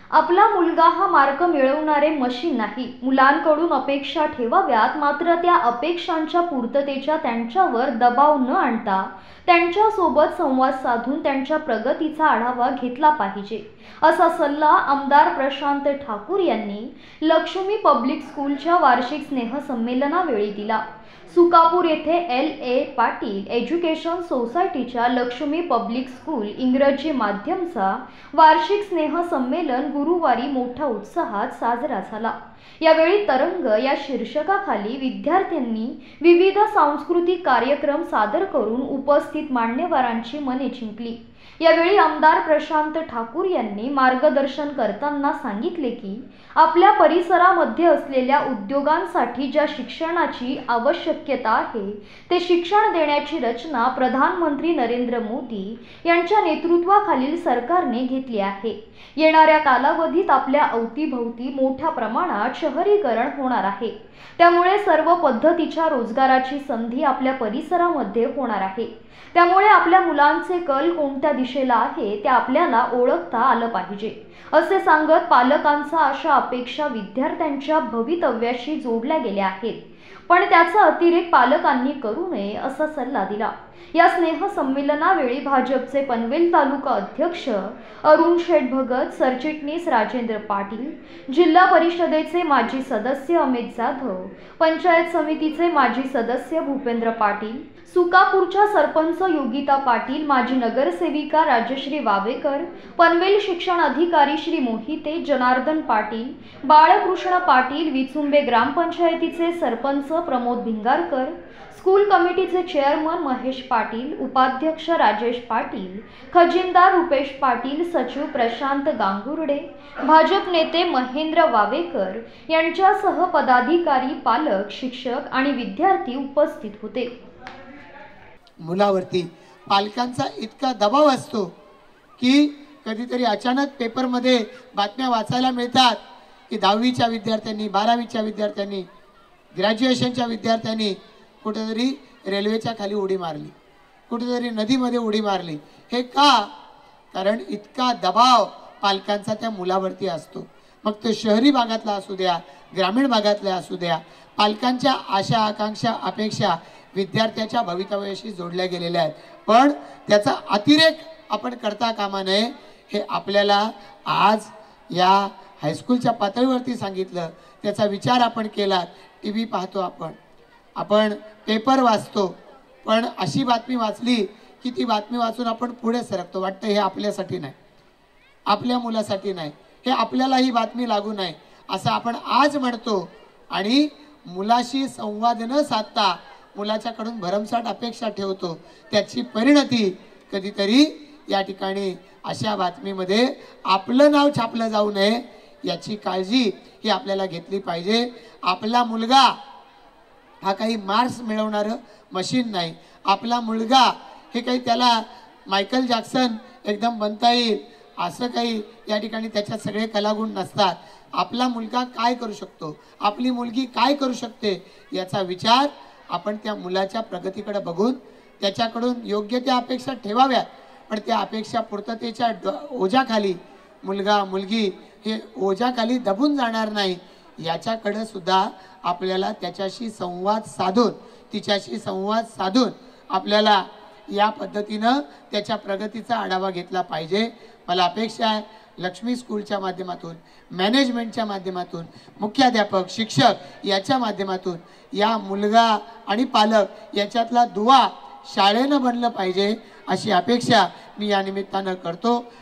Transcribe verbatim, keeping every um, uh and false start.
आपला मुलगा हा मार्क मिळवणारे मशीन नाही। मुलांकडून अपेक्षा ठेवाव्यात, मात्र त्या अपेक्षांच्या पूर्ततेचा त्यांच्यावर दबाव न आणता त्यांच्या सोबत संवाद साधून त्यांच्या प्रगतीचा आढावा घेतला पाहिजे, असा सल्ला आमदार प्रशांत ठाकूर यांनी लक्ष्मी पब्लिक स्कूलच्या वार्षिक स्नेहसंमेलनावेळी दिला। सुकापूर येथे एल ए पाटील एज्युकेशन सोसायटीच्या लक्ष्मी पब्लिक स्कूल इंग्रजी माध्यमचा वार्षिक स्नेहसंमेलन गुरुवारी मोठ्या उत्साहात साजरा झाला। यावेळी तरंग या शीर्षकाखाली विद्यार्थ्यांनी विविध सांस्कृतिक कार्यक्रम सादर करून उपस्थित मान्यवरांची मने जिंकली। यावेळी आमदार प्रशांत ठाकूर यांनी मार्गदर्शन करताना सांगितले की आपल्या परिसरामध्ये असलेल्या उद्योगांसाठी ज्या शिक्षणाची आवश्यकता आहे ते शिक्षण देण्याची रचना प्रधानमंत्री नरेंद्र मोदी यांच्या नेतृत्वाखालील सरकारने घेतली आहे। येणाऱ्या कालावधीत आपल्या अवतीभोवती मोठ्या प्रमाणात शहरीकरण होणार आहे, त्यामुळे सर्व पद्धतीच्या रोजगाराची संधी आपल्या परिसरामध्ये होणार आहे। त्यामुळे आपल्या मुलांचे कल कोणत्या दिशेला आहे ते आपल्याला ओळखता आलं पाहिजे, असे सांगत पालकांचा अशा अपेक्षा विद्यार्थ्यांच्या भवितव्याशी जोडल्या गेल्या आहेत, पण त्याचा अतिरेक पालकांनी करू नये असा सल्ला दिला। या स्नेहसंमेलनावेळी भाजपचे पनवेल तालुका अध्यक्ष अरुण शेठ भगत, सरचिटणीस राजेंद्र पाटील, जिल्हा परिषदेचे माजी सदस्य अमित जाधव, पंचायत समितीचे माजी सदस्य भूपेंद्र पाटील, सुकापूरच्या सरपंच योगिता पाटील, माजी नगरसेविका राजश्री वावेकर, पनवेल शिक्षण अधिकारी श्री मोहिते, जनार्दन पाटील, बाळकृष्ण पाटील, विचुंबे ग्रामपंचायतीचे सरपंच प्रमोद भिंगारकर, स्कूल कमिटीचे चेअरमन महेश पाटील, उपाध्यक्ष राजेश पाटील, खजिनदार रुपेश पाटील, सचिव प्रशांत गांगुर्डे, भाजप नेते महेंद्र वावेकर यांच्यासह पदाधिकारी, पालक, शिक्षक आणि विद्यार्थी उपस्थित होते। मुलावरती पालकांचा इतका दबाव असतो की कधीतरी अचानक पेपरमध्ये बातम्या वाचायला मिळतात की दहावीच्या विद्यार्थ्यांनी, बारावीच्या विद्यार्थ्यांनी, ग्रॅज्युएशनच्या विद्यार्थ्यांनी कुठेतरी रेल्वेच्या खाली उडी मारली, कुठेतरी नदीमध्ये उडी मारली। हे का? कारण इतका दबाव पालकांचा त्या मुलावरती असतो। मग तो शहरी भागातला असू द्या, ग्रामीण भागातला असू द्या, पालकांच्या आशा, आकांक्षा, अपेक्षा विद्यार्थ्याच्या भवितव्याशी जोडल्या गेलेल्या आहेत, पण त्याचा अतिरेक आपण करता कामा नये। हे आपल्याला आज या हायस्कूलच्या पातळीवरती सांगितलं, त्याचा विचार आपण केला। टी व्ही पाहतो आपण, आपण पेपर वाचतो, पण अशी बातमी वाचली की ती बातमी वाचून आपण पुढे सरकतो, वाटतं हे आपल्यासाठी नाही, आपल्या मुलासाठी नाही, हे आपल्याला ही बातमी लागू नये असं आपण आज म्हणतो आणि मुलाशी संवाद न साधता मुलाच्याकडून भरमसाठ अपेक्षा ठेवतो। त्याची परिणती कधीतरी या ठिकाणी अशा बातमीमध्ये आपलं नाव छापलं जाऊ नये याची काळजी ही आपल्याला घेतली पाहिजे। आपला मुलगा हा काही मार्क्स मिळवणारं मशीन नाही, आपला मुलगा हे काही त्याला मायकल जॅक्सन एकदम बनता येईल असं काही या ठिकाणी त्याच्यात सगळे कलागुण नसतात। आपला मुलगा काय करू शकतो, आपली मुलगी काय करू शकते याचा विचार आपण त्या मुलाच्या प्रगतीकडे बघून त्याच्याकडून योग्य त्या अपेक्षा ठेवाव्यात, पण त्या अपेक्षा पूर्ततेच्या ओझ्याखाली मुलगा मुलगी हे ओझ्याखाली दबून जाणार नाही याच्याकडे सुद्धा आपल्याला त्याच्याशी संवाद साधून, तिच्याशी संवाद साधून आपल्याला या पद्धतीनं त्याच्या प्रगतीचा आढावा घेतला पाहिजे। मला अपेक्षा आहे लक्ष्मी स्कूलच्या माध्यमातून, मॅनेजमेंटच्या माध्यमातून, मुख्याध्यापक, शिक्षक याच्या माध्यमातून या मुलगा आणि पालक याच्यातला दुवा शाळेनं बनलं पाहिजे अशी अपेक्षा मी या निमित्तानं करतो।